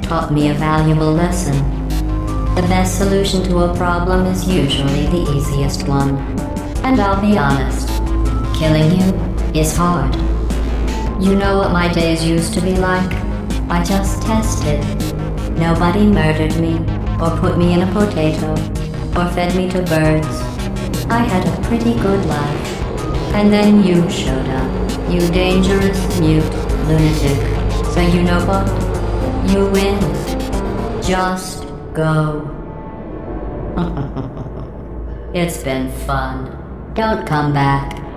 taught me a valuable lesson. The best solution to a problem is usually the easiest one. And I'll be honest, killing you is hard. You know what my days used to be like? I just tested. Nobody murdered me, or put me in a potato, or fed me to birds. I had a pretty good life. And then you showed up, you dangerous, mute lunatic. So you know what? You win. Just go. It's been fun. Don't come back.